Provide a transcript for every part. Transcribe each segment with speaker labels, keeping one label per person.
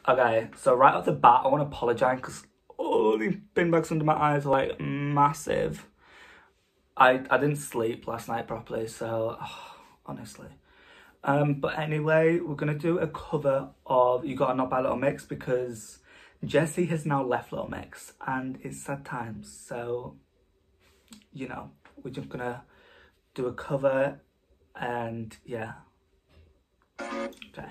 Speaker 1: Okay, so right off the bat, I want to apologise because all these bin bags under my eyes are like massive. I didn't sleep last night properly, so honestly. But anyway, we're gonna do a cover of You Gotta Know by Little Mix because Jesy has now left Little Mix and it's sad times. So, you know, we're just gonna do a cover and yeah. Okay.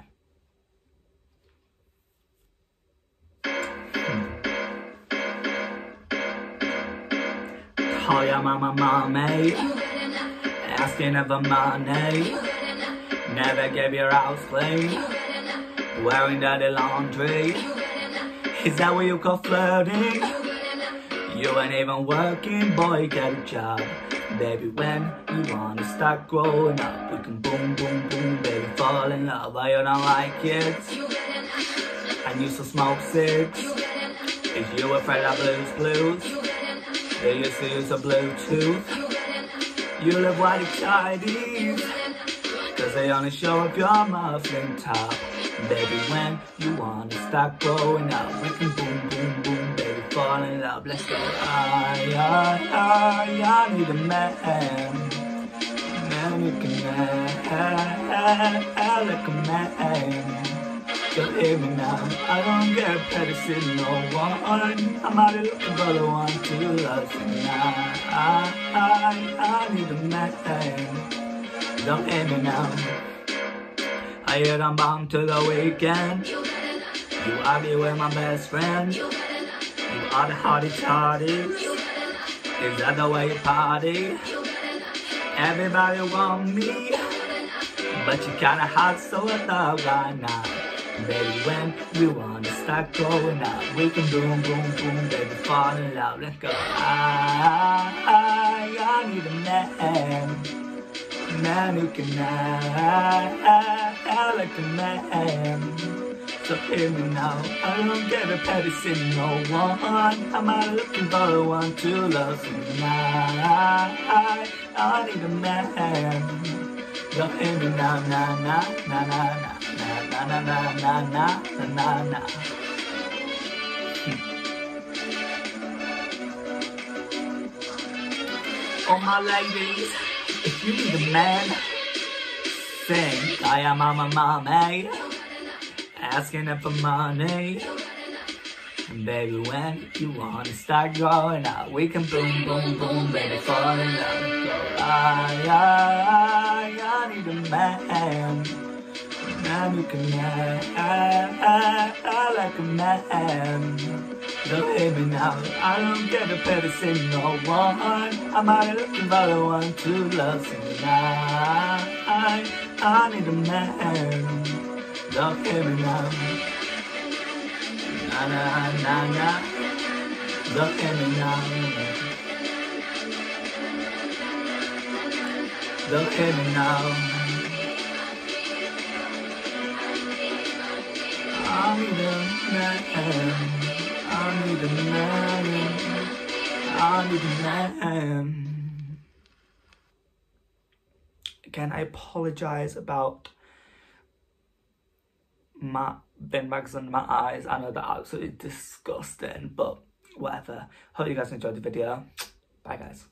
Speaker 1: Call your mama mommy, asking her for money. Never gave your house clean, wearing dirty laundry. Is that what you call flirting? You ain't even working, boy, get a job. Baby, when you wanna start growing up, we can boom, boom, boom, baby, fall in love. But you don't like it, and you still smoke cigs. Is you afraid of blues? You used to use a Bluetooth. You live white tidies, cause they only show up your muffin top. Baby, when you wanna start growing up, we can boom, boom, boom, baby, fall in love. Let's go. I need a man who can act like a man. Don't hear me now, I don't get petty sitting no one. I'm out here looking for the one to love me now. I need a man. Don't hear me now. I hear I'm bound to the weekend. You argue with my best friend. You are the hardy tardies. Is that the way you party? Everybody want me, but you kinda hot, so I thought right now. Baby, when we wanna start growing up, we can boom, boom, boom, baby, fall in love. Let's go. I need a man who can act like a man. So hear me now, I don't get a petty sin, no one. I'm out looking for the one to love me now. I need a man. Don't hear me now, nah, nah, nah, nah, nah. Na na na na na na na na. Oh my ladies, if you need a man, sing I am mama mommy, asking her for money. And baby, when you wanna start growing up, we can boom boom boom, baby, fall in love. I need a man. Man who can act like a man. Don't hear me now, I don't get a petty sin, no one. I'm out here looking for the one to love me now. I need a man. Don't hear me now. Na na na na. Don't hear me now. Don't hear me now. I need a man, I need a man, I need a man. Again, I apologise about my bin bags under my eyes. I know they're absolutely disgusting, but whatever. Hope you guys enjoyed the video. Bye guys.